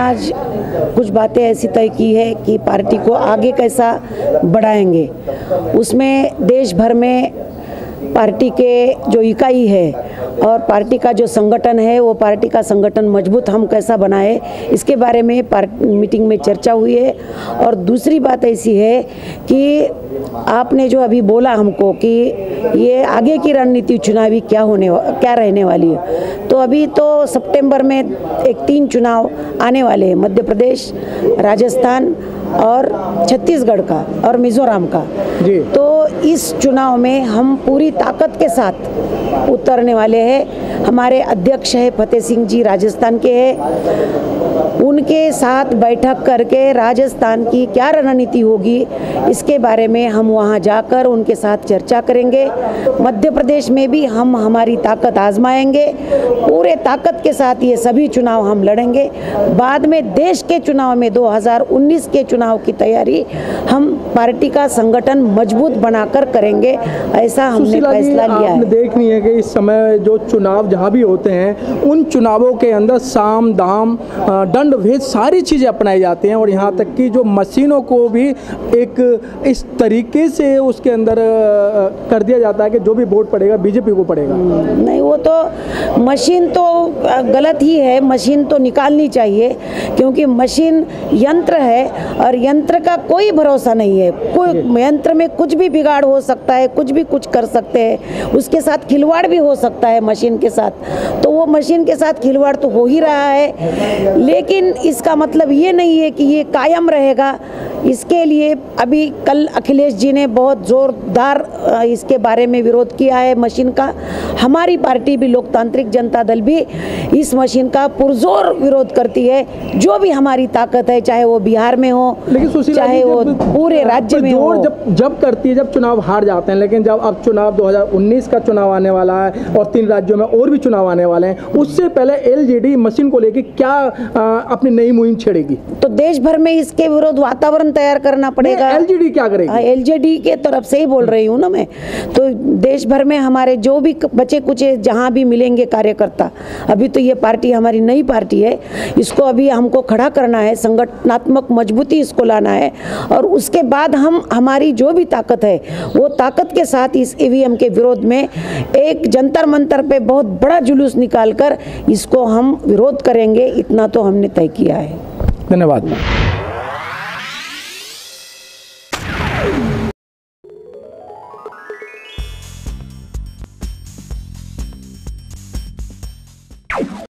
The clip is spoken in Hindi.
आज कुछ बातें ऐसी तय की है कि पार्टी को आगे कैसा बढ़ाएंगे। उसमें देश भर में पार्टी के जो इकाई है और पार्टी का जो संगठन है, वो पार्टी का संगठन मजबूत हम कैसा बनाए, इसके बारे में मीटिंग में चर्चा हुई है। और दूसरी बात ऐसी है कि आपने जो अभी बोला हमको कि ये आगे की रणनीति चुनावी क्या रहने वाली है, तो अभी तो सितंबर में 3 चुनाव आने वाले हैं, मध्य प्रदेश, राजस्थान और छत्तीसगढ़ का और मिजोरम का जी। तो इस चुनाव में हम पूरी ताकत के साथ उतरने वाले हैं। हमारे अध्यक्ष है फतेह सिंह जी, राजस्थान के हैं, उनके साथ बैठक करके राजस्थान की क्या रणनीति होगी इसके बारे में हम वहां जाकर उनके साथ चर्चा करेंगे। मध्य प्रदेश में भी हम हमारी ताकत आजमाएंगे, पूरे ताकत के साथ ये सभी चुनाव हम लड़ेंगे। बाद में देश के चुनाव में 2019 के चुनाव की तैयारी हम पार्टी का संगठन मजबूत बनाकर करेंगे, ऐसा हमने फैसला लिया है। देखनी है कि इस समय जो चुनाव जहाँ भी होते हैं उन चुनावों के अंदर साम दाम दंड भेद सारी चीज़ें अपनाई जाती हैं और यहाँ तक कि जो मशीनों को भी एक इस तरीके से उसके अंदर कर दिया जाता है कि जो भी वोट पड़ेगा बीजेपी को पड़ेगा। नहीं, वो तो मशीन तो गलत ही है, मशीन तो निकालनी चाहिए, क्योंकि मशीन यंत्र है और यंत्र का कोई भरोसा नहीं है। कोई यंत्र में कुछ भी बिगाड़ हो सकता है, कुछ भी कुछ कर सकते हैं, उसके साथ खिलवाड़ भी हो सकता है मशीन के साथ। तो वो मशीन के साथ खिलवाड़ तो हो ही रहा है, लेकिन इसका मतलब ये नहीं है कि ये कायम रहेगा। इसके लिए अभी कल अखिलेश जी ने बहुत जोरदार इसके बारे में विरोध किया है मशीन का। हमारी पार्टी भी लोकतांत्रिक जनता दल भी इस मशीन का पुरजोर विरोध करती है। जो भी हमारी ताकत है, चाहे वो बिहार में हो, चाहे वो पूरे राज्य में हो। जब करती है, जब चुनाव हार जाते हैं, लेकिन जब अब चुनाव 2019 का चुनाव आने वाला है और 3 राज्यों में और भी चुनाव आने वाले हैं, उससे पहले एलजेडी मशीन को लेकर क्या अपनी नई मुहिम छेड़ेगी? तो देश भर में इसके विरोध वातावरण तैयार करना पड़ेगा। एलजेडी क्या करेगी? एलजेडी के तरफ से ही बोल रही हूँ ना मैं। तो देश भर में हमारे जो भी बचे कुचे जहाँ भी मिलेंगे कार्यकर्ता, अभी तो ये पार्टी हमारी नई पार्टी है, इसको अभी हमको खड़ा करना है, संगठनात्मक मजबूती इसको लाना है और उसके बाद हम हमारी जो भी ताकत है वो ताकत के साथ इस ईवीएम के विरोध में एक जंतर मंतर पे बहुत बड़ा जुलूस निकालकर इसको हम विरोध करेंगे। इतना तो हमने तय किया है। धन्यवाद।